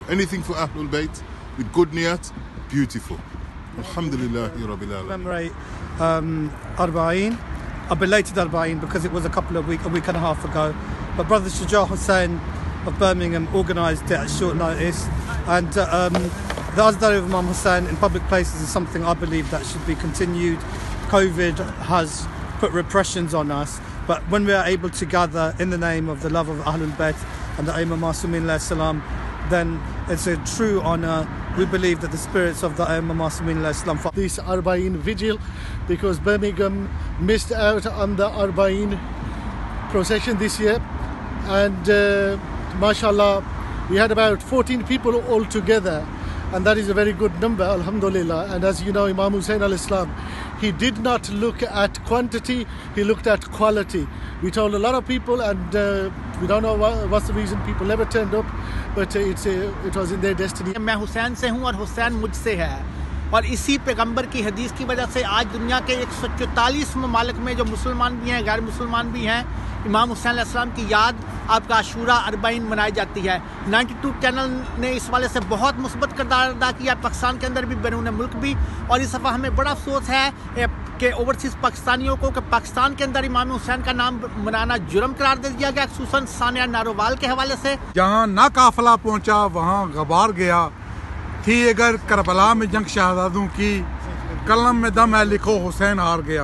anything for Ahlul Bayt with good niyat, beautiful. Alhamdulillah Rabbil Alamin. Commemorate Arba'een, a belated Arba'een, because it was a week and a half ago. But Brother Shuja Hussain of Birmingham organised it at short notice, and the Azdar of Imam Hussain in public places is something I believe that should be continued. COVID has put repressions on us, but when we are able to gather in the name of the love of Ahlul Bayt and the Imam Masumin alayhi salam, then it's a true honour. We believe that the spirits of the Imam Masumin alayhi salam. This Arba'een vigil, because Birmingham missed out on the Arba'een procession this year, and mashallah we had about 14 people all together, and that is a very good number, alhamdulillah. And as you know, Imam Hussain alayhi salam, he did not look at quantity, he looked at quality. We told a lot of people, and we don't know what's the reason people never turned up, but it was in their destiny. میں حسین سے ہوں اور حسین مجھ سے ہے، اور اسی پیغمبر کی حدیث کی وجہ سے آج دنیا کے 144 ممالک میں جو مسلمان بھی ہیں غیر مسلمان بھی ہیں، امام حسین علیہ السلام کی یاد آپ کا عاشورہ اربعین منائی جاتی ہے۔ 92 چینل نے اس والے سے بہت مثبت کردار ادا کیا، پاکستان کے اندر بھی بیرون ملک بھی، اور اس دفعہ ہمیں بڑا افسوس ہے کہ اوورسیز پاکستانیوں کو کہ پاکستان کے اندر امام حسین کا نام منانا جرم قرار دے دیا گیا، خصوصاً ثانیہ نارووال کے حوالے سے۔ جہاں نہ قافلہ پہنچا وہاں غبار گیا، تھی اگر کربلا میں جنگ شہزادوں کی، قلم میں دم ہے لکھو حسین ہار گیا۔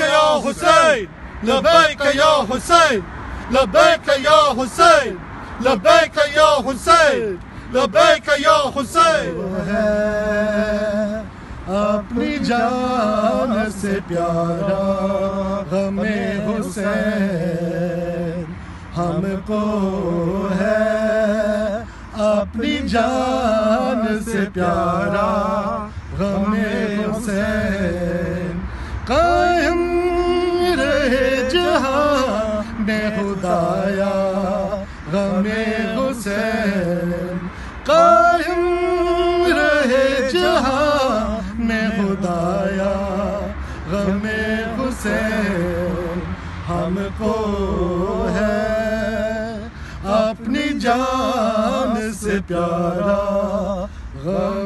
لبیک یا حسین، لبیک یا حسین، لبیک یا حسین، لبیک یا حسین، اپنی جان سے پیارا غم حسین ہم کو ہے، اپنی جان سے پیارا غم حسین، قائم رہے جہاں میں خدایا غم حسین، قائم رہے جہاں میں خدایا غم حسین ہم کو ہے، اپنی جان سے پیارا غم